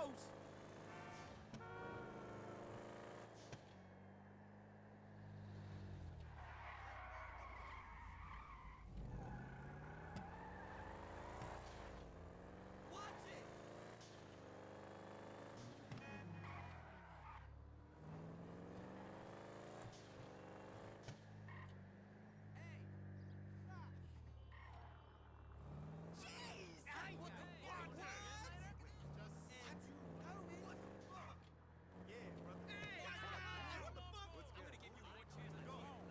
close! Watch it! Hey! Jeez! Hey, What the hey, fuck? hey, What? Just And you know it? What the fuck? yeah, brother. Hey! What the fuck? What's I'm good? gonna give you one chance to go home.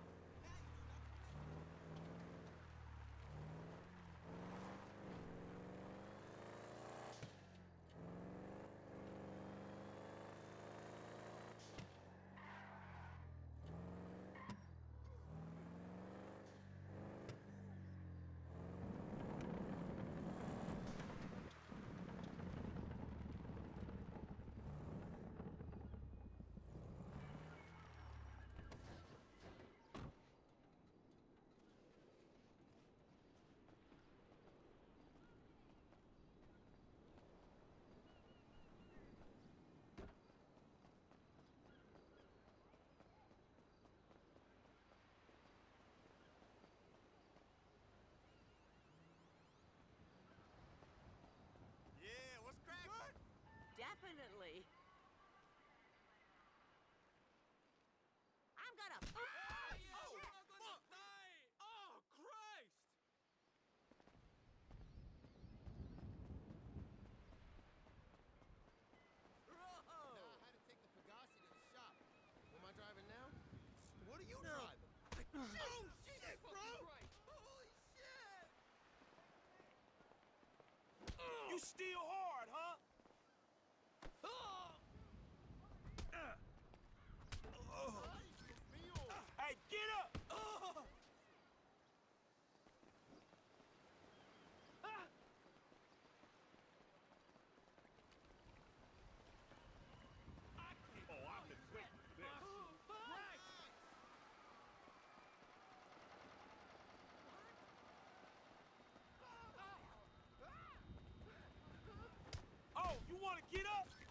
Yeah, what's cracking? Definitely. I'm gonna. Oh, fuck! Oh, Christ! Bro! Nah, I had to take the Pegasi to the shop. Who am I driving now? What are you driving? Oh, shit, bro! Holy shit! You still hard, huh? Oh! Ay, Dios mío! Hey, get up! Oh! Oh, I've been waiting for this. Oh, you want to get up?